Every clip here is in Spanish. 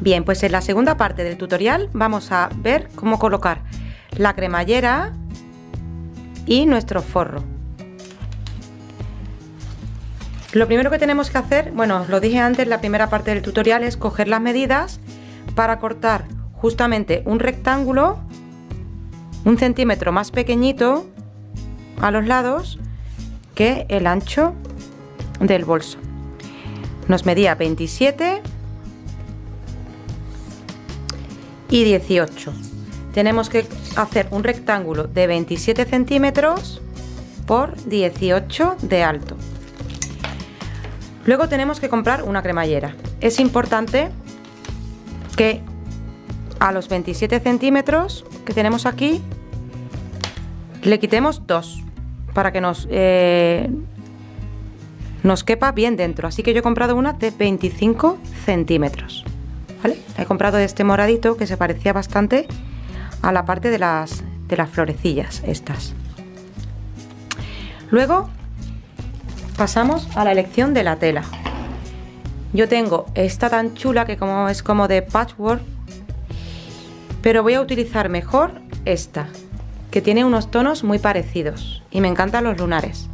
Bien, pues en la segunda parte del tutorial vamos a ver cómo colocar la cremallera y nuestro forro. Lo primero que tenemos que hacer, bueno, os lo dije antes, la primera parte del tutorial es coger las medidas para cortar justamente un rectángulo 1 centímetro más pequeñito a los lados que el ancho del bolso. Nos medía 27 y 18. Tenemos que hacer un rectángulo de 27 centímetros por 18 de alto. Luego tenemos que comprar una cremallera. Es importante que a los 27 centímetros que tenemos aquí le quitemos 2 para que nos quepa bien dentro. Así que yo he comprado una de 25 centímetros. ¿Vale? He comprado este moradito que se parecía bastante a la parte de las florecillas estas. Luego pasamos a la elección de la tela. Yo tengo esta tan chula que es como de patchwork, pero voy a utilizar mejor esta, que tiene unos tonos muy parecidos y me encantan los lunares.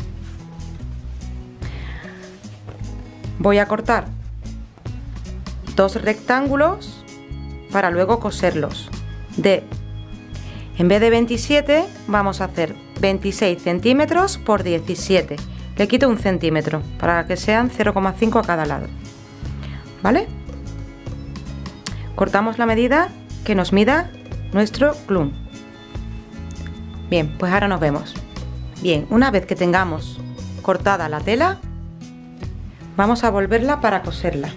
Voy a cortar 2 rectángulos para luego coserlos. En vez de 27 vamos a hacer 26 centímetros por 17. Le quito 1 centímetro para que sean 0,5 a cada lado. ¿Vale? Cortamos la medida que nos mida nuestro clown. Bien, pues ahora nos vemos. Bien, una vez que tengamos cortada la tela, vamos a volverla para coserla.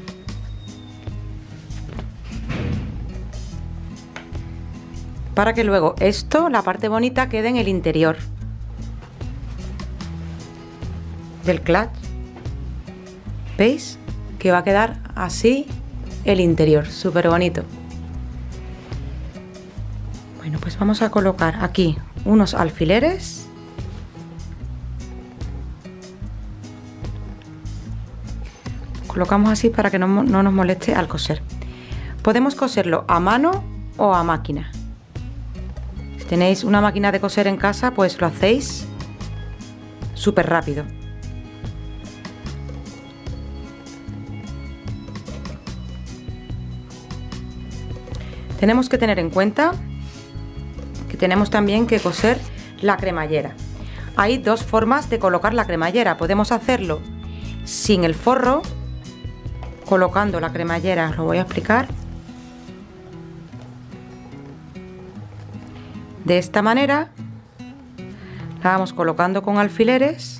Para que luego esto, la parte bonita, quede en el interior del clutch. ¿Veis? Que va a quedar así el interior, súper bonito. Bueno, pues vamos a colocar aquí unos alfileres. Colocamos así para que no nos moleste al coser. Podemos coserlo a mano o a máquina. Si tenéis una máquina de coser en casa, pues lo hacéis súper rápido. Tenemos que tener en cuenta que tenemos también que coser la cremallera. Hay 2 formas de colocar la cremallera. Podemos hacerlo sin el forro, colocando la cremallera, os lo voy a explicar. De esta manera la vamos colocando con alfileres,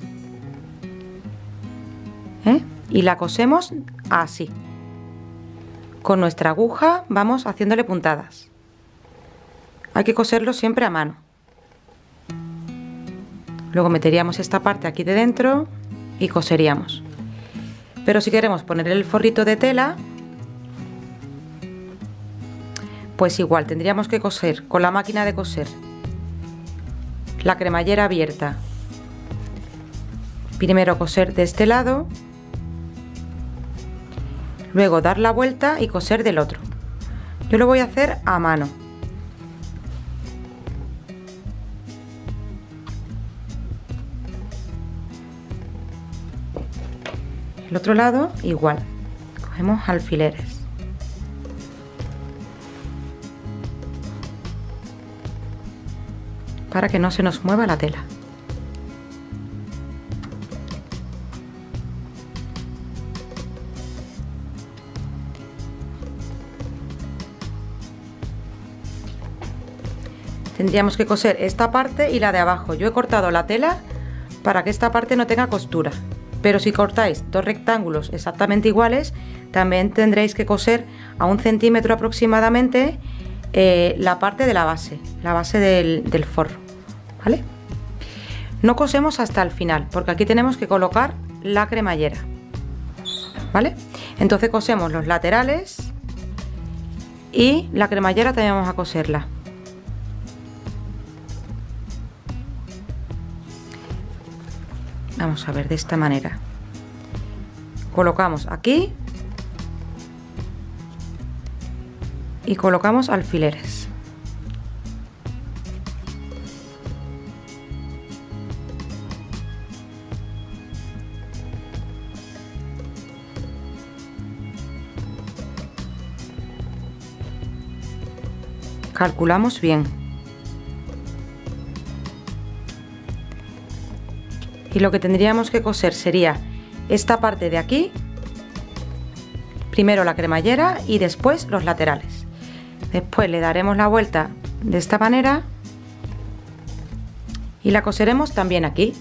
y la cosemos así. Con nuestra aguja vamos haciéndole puntadas. Hay que coserlo siempre a mano. Luego meteríamos esta parte aquí de dentro y coseríamos. Pero si queremos poner el forrito de tela, pues igual tendríamos que coser con la máquina de coser la cremallera abierta. Primero coser de este lado, luego dar la vuelta y coser del otro. Yo lo voy a hacer a mano. El otro lado igual, cogemos alfileres. Para que no se nos mueva la tela. Tendríamos que coser esta parte y la de abajo. Yo he cortado la tela para que esta parte no tenga costura. Pero si cortáis 2 rectángulos exactamente iguales, también tendréis que coser a 1 centímetro aproximadamente la parte de la base del forro, ¿vale? No cosemos hasta el final, porque aquí tenemos que colocar la cremallera, ¿vale? Entonces cosemos los laterales y la cremallera también vamos a coserla. Vamos a ver, de esta manera colocamos aquí y colocamos alfileres. Calculamos bien. Y lo que tendríamos que coser sería esta parte de aquí, primero la cremallera y después los laterales. Después le daremos la vuelta de esta manera y la coseremos también aquí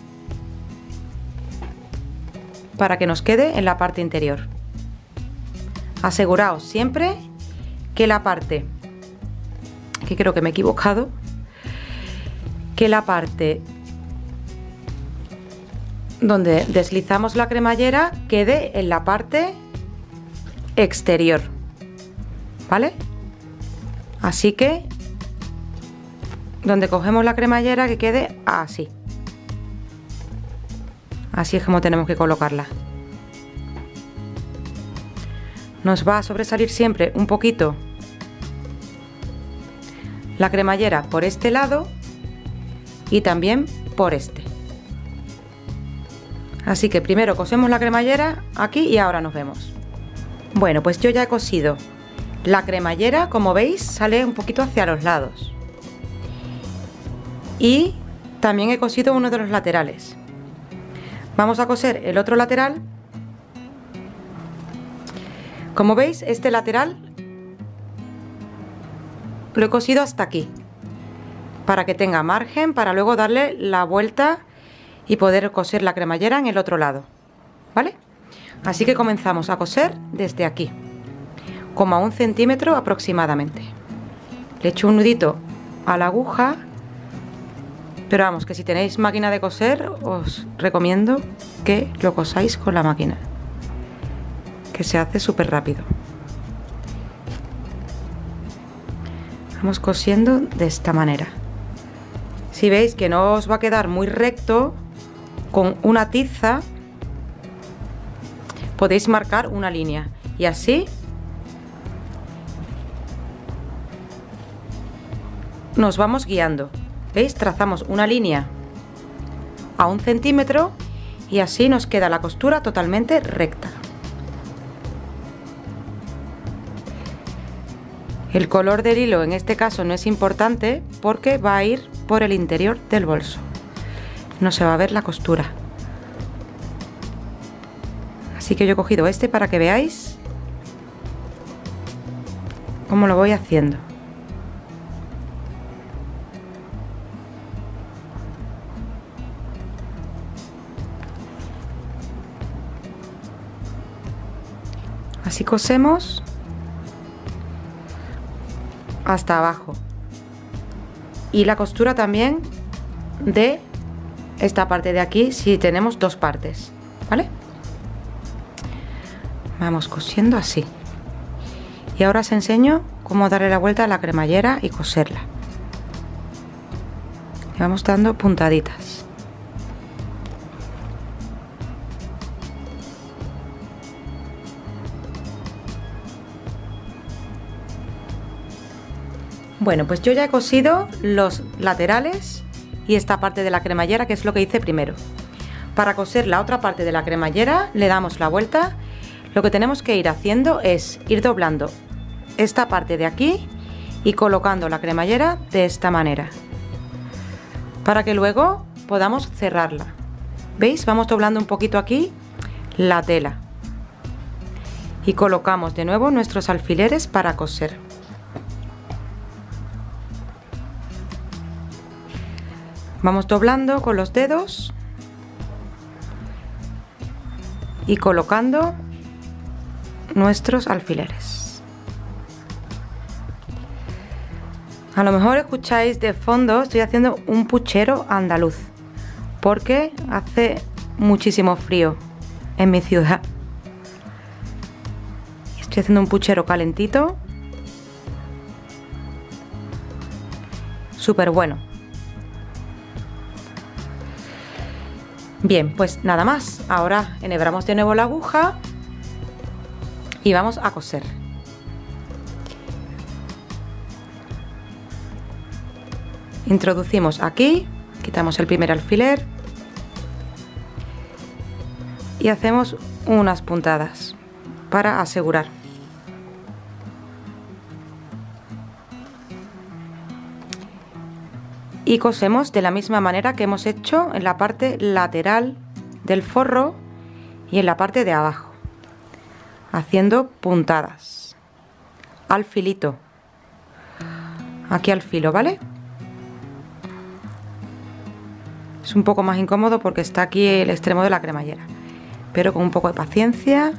para que nos quede en la parte interior. Aseguraos siempre que la parte, que creo que me he equivocado, que la parte donde deslizamos la cremallera quede en la parte exterior, ¿vale? Así que donde cogemos la cremallera que quede así. Así es como tenemos que colocarla. Nos va a sobresalir siempre un poquito la cremallera por este lado y también por este. Así que primero cosemos la cremallera aquí y ahora nos vemos. Bueno, pues yo ya he cosido la cremallera, como veis sale un poquito hacia los lados. Y también he cosido uno de los laterales. Vamos a coser el otro lateral. Como veis, este lateral lo he cosido hasta aquí, para que tenga margen para luego darle la vuelta y poder coser la cremallera en el otro lado, ¿vale? Así que comenzamos a coser desde aquí, como a 1 centímetro aproximadamente. Le echo un nudito a la aguja, pero vamos, que si tenéis máquina de coser os recomiendo que lo cosáis con la máquina, que se hace súper rápido. Vamos cosiendo de esta manera. Si veis que no os va a quedar muy recto, con una tiza podéis marcar una línea y así nos vamos guiando. ¿Veis? Trazamos una línea a 1 centímetro y así nos queda la costura totalmente recta. El color del hilo en este caso no es importante porque va a ir por el interior del bolso. No se va a ver la costura. Así que yo he cogido este para que veáis cómo lo voy haciendo. Así cosemos hasta abajo. Y la costura también de esta parte de aquí si tenemos dos partes, ¿vale? Vamos cosiendo así. Y ahora os enseño cómo darle la vuelta a la cremallera y coserla. Y vamos dando puntaditas. Bueno, pues yo ya he cosido los laterales y esta parte de la cremallera, que es lo que hice primero. Para coser la otra parte de la cremallera le damos la vuelta. Lo que tenemos que ir haciendo es ir doblando esta parte de aquí y colocando la cremallera de esta manera para que luego podamos cerrarla. ¿Veis? Vamos doblando un poquito aquí la tela y colocamos de nuevo nuestros alfileres para coser. Vamos doblando con los dedos y colocando nuestros alfileres. A lo mejor escucháis de fondo, estoy haciendo un puchero andaluz porque hace muchísimo frío en mi ciudad. Estoy haciendo un puchero calentito, súper bueno. Bien, pues nada más. Ahora enhebramos de nuevo la aguja y vamos a coser. Introducimos aquí, quitamos el primer alfiler y hacemos unas puntadas para asegurar. Y cosemos de la misma manera que hemos hecho en la parte lateral del forro y en la parte de abajo, haciendo puntadas al filito, aquí al filo, ¿vale? Es un poco más incómodo porque está aquí el extremo de la cremallera, pero con un poco de paciencia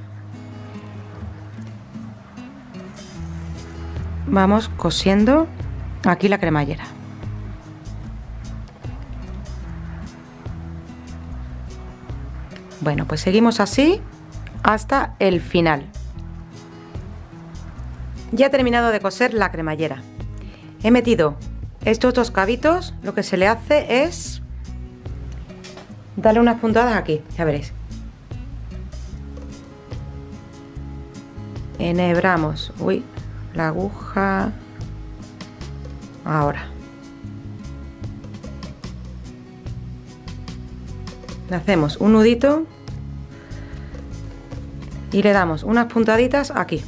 vamos cosiendo aquí la cremallera. Bueno, pues seguimos así hasta el final. Ya he terminado de coser la cremallera. He metido estos dos cabitos, lo que se le hace es darle unas puntadas aquí, ya veréis. Enhebramos, uy, la aguja, ahora. Le hacemos un nudito y le damos unas puntaditas aquí.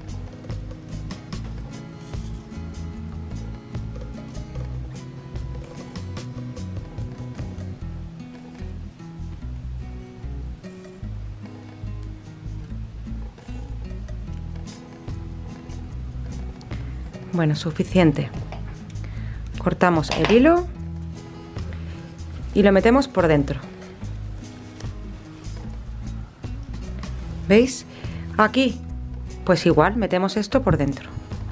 Bueno, suficiente. Cortamos el hilo y lo metemos por dentro. ¿Veis? Aquí, pues igual, metemos esto por dentro.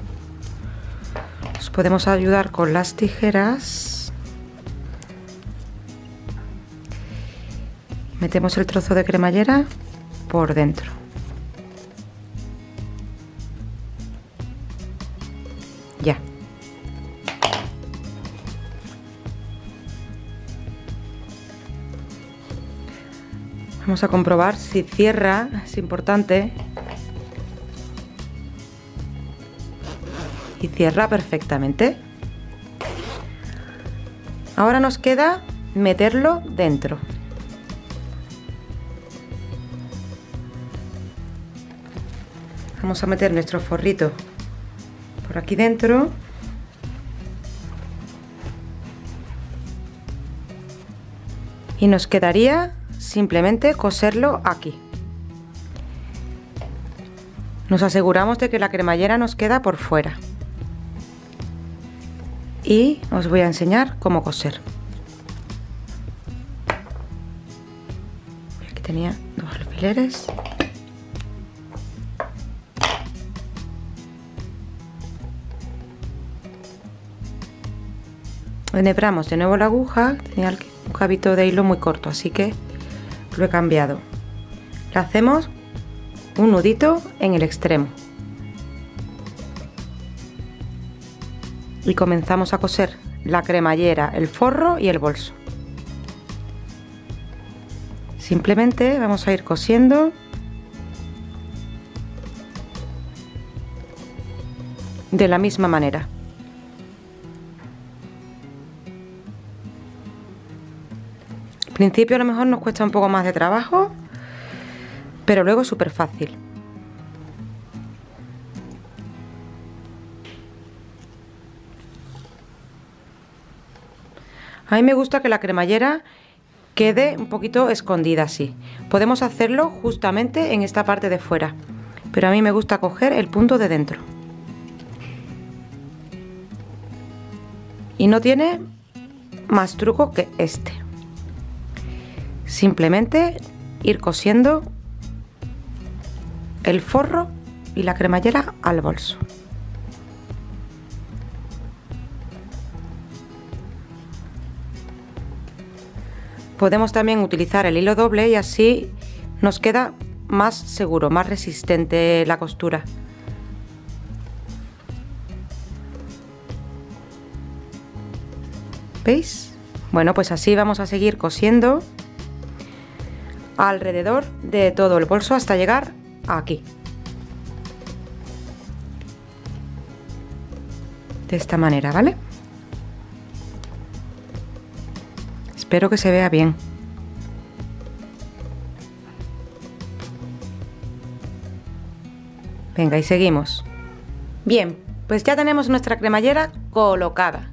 Os podemos ayudar con las tijeras. Metemos el trozo de cremallera por dentro. Ya. Vamos a comprobar si cierra, es importante. Y cierra perfectamente. Ahora nos queda meterlo dentro. Vamos a meter nuestro forrito por aquí dentro. Y nos quedaría simplemente coserlo aquí. Nos aseguramos de que la cremallera nos queda por fuera. Y os voy a enseñar cómo coser. Aquí tenía dos alfileres. Enhebramos de nuevo la aguja, tenía un cabito de hilo muy corto, así que lo he cambiado. Le hacemos un nudito en el extremo y comenzamos a coser la cremallera, el forro y el bolso. Simplemente vamos a ir cosiendo de la misma manera. Al principio a lo mejor nos cuesta un poco más de trabajo, pero luego es súper fácil. A mí me gusta que la cremallera quede un poquito escondida así. Podemos hacerlo justamente en esta parte de fuera, pero a mí me gusta coger el punto de dentro. Y no tiene más truco que este. Simplemente ir cosiendo el forro y la cremallera al bolso. Podemos también utilizar el hilo doble y así nos queda más seguro, más resistente la costura. ¿Veis? Bueno, pues así vamos a seguir cosiendo alrededor de todo el bolso hasta llegar aquí. De esta manera, ¿vale? Espero que se vea bien. Venga, y seguimos. Bien, pues ya tenemos nuestra cremallera colocada.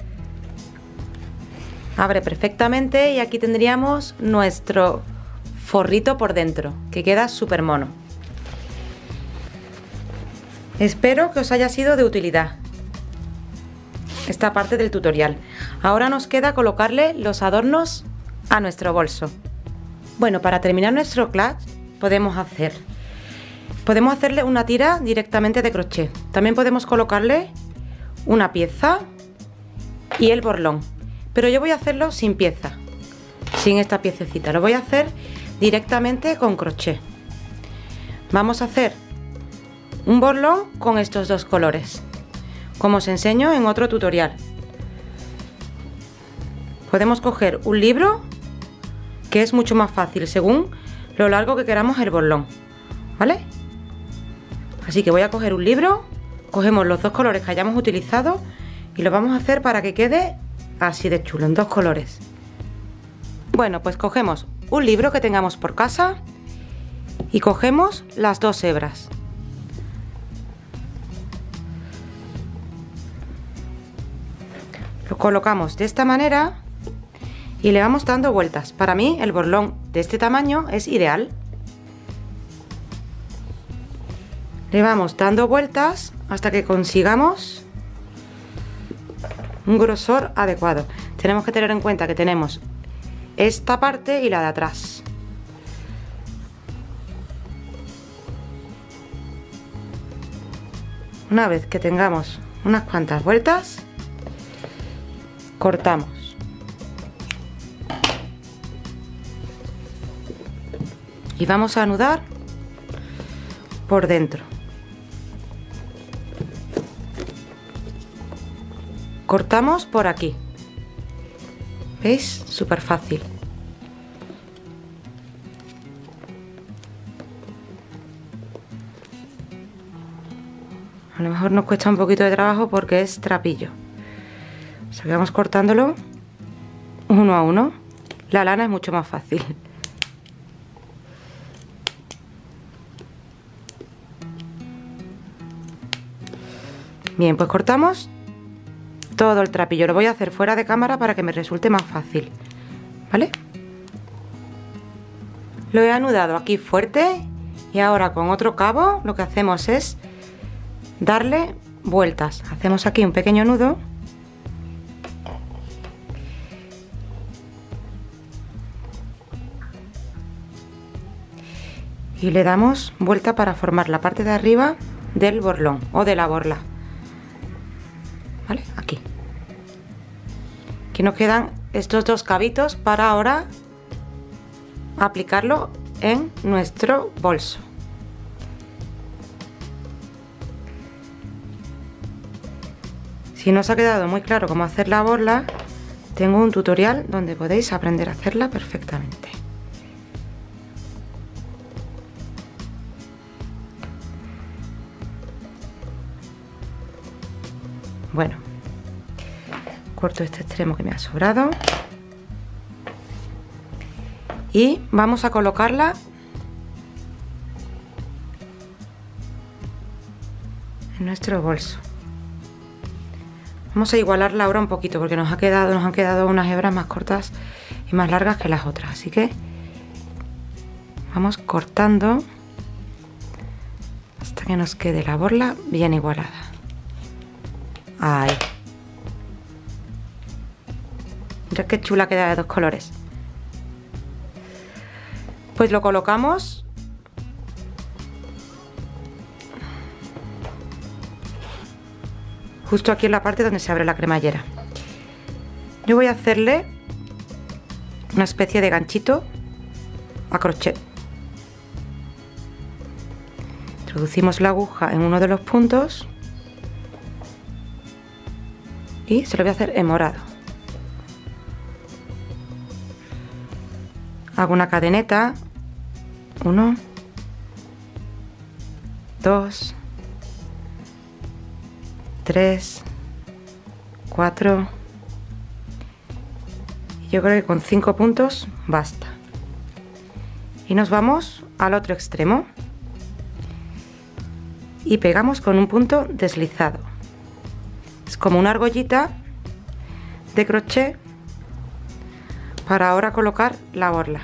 Abre perfectamente y aquí tendríamos nuestro forrito por dentro, que queda súper mono. Espero que os haya sido de utilidad esta parte del tutorial. Ahora nos queda colocarle los adornos a nuestro bolso. Bueno, para terminar nuestro clutch podemos hacerle una tira directamente de crochet. También podemos colocarle una pieza y el borlón. Pero yo voy a hacerlo sin pieza, sin esta piececita. Lo voy a hacer directamente con crochet. Vamos a hacer un borlón con estos dos colores, como os enseño en otro tutorial. Podemos coger un libro, que es mucho más fácil según lo largo que queramos el borlón, ¿vale? Así que voy a coger un libro, cogemos los dos colores que hayamos utilizado y lo vamos a hacer para que quede así de chulo, en dos colores. Bueno, pues cogemos un libro que tengamos por casa y cogemos las dos hebras. Lo colocamos de esta manera y le vamos dando vueltas. Para mí el borlón de este tamaño es ideal. Le vamos dando vueltas hasta que consigamos un grosor adecuado. Tenemos que tener en cuenta que tenemos esta parte y la de atrás. Una vez que tengamos unas cuantas vueltas, cortamos. Y vamos a anudar por dentro. Cortamos por aquí. ¿Veis? Súper fácil. A lo mejor nos cuesta un poquito de trabajo porque es trapillo. O sea que vamos cortándolo uno a uno. La lana es mucho más fácil. Bien, pues cortamos todo el trapillo. Lo voy a hacer fuera de cámara para que me resulte más fácil, ¿vale? Lo he anudado aquí fuerte y ahora con otro cabo lo que hacemos es darle vueltas. Hacemos aquí un pequeño nudo y le damos vuelta para formar la parte de arriba del borlón o de la borla. ¿Vale? Aquí nos quedan estos dos cabitos para ahora aplicarlo en nuestro bolso. Si no os ha quedado muy claro cómo hacer la borla, tengo un tutorial donde podéis aprender a hacerla perfectamente. Bueno, corto este extremo que me ha sobrado y vamos a colocarla en nuestro bolso. Vamos a igualarla ahora un poquito porque nos han quedado unas hebras más cortas y más largas que las otras, así que vamos cortando hasta que nos quede la borla bien igualada. Ahí. Mirad qué chula queda de dos colores. Pues lo colocamos justo aquí en la parte donde se abre la cremallera. Yo voy a hacerle una especie de ganchito a crochet. Introducimos la aguja en uno de los puntos y se lo voy a hacer en morado. Hago una cadeneta, 1, 2, 3, 4 Yo creo que con 5 puntos basta. Y nos vamos al otro extremo y pegamos con un punto deslizado. Es como una argollita de crochet para ahora colocar la borla.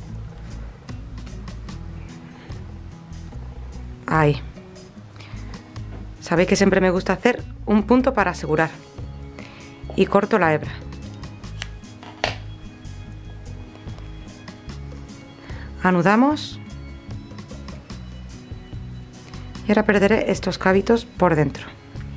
Ahí. Sabéis que siempre me gusta hacer un punto para asegurar. Y corto la hebra. Anudamos. Y ahora perderé estos cabitos por dentro.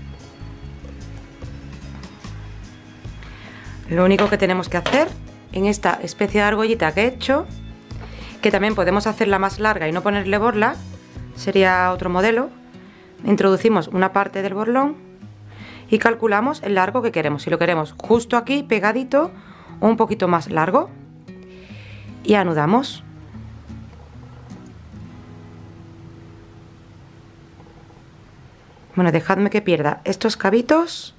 Lo único que tenemos que hacer en esta especie de argollita que he hecho, que también podemos hacerla más larga y no ponerle borla, sería otro modelo. Introducimos una parte del borlón y calculamos el largo que queremos. Si lo queremos justo aquí, pegadito, o un poquito más largo. Y anudamos. Bueno, dejadme que pierda estos cabitos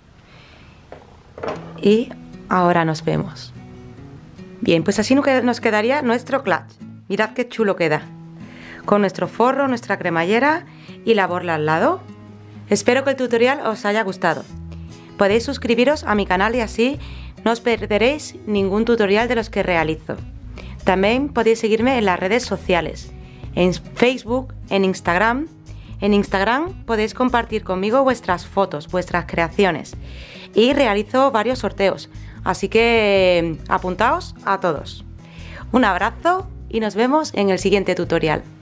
y ahora nos vemos. Bien, pues así nos quedaría nuestro clutch. Mirad qué chulo queda. Con nuestro forro, nuestra cremallera y la borla al lado. Espero que el tutorial os haya gustado. Podéis suscribiros a mi canal y así no os perderéis ningún tutorial de los que realizo. También podéis seguirme en las redes sociales, en Facebook, en Instagram. En Instagram podéis compartir conmigo vuestras fotos, vuestras creaciones y realizo varios sorteos, así que apuntaos a todos. Un abrazo y nos vemos en el siguiente tutorial.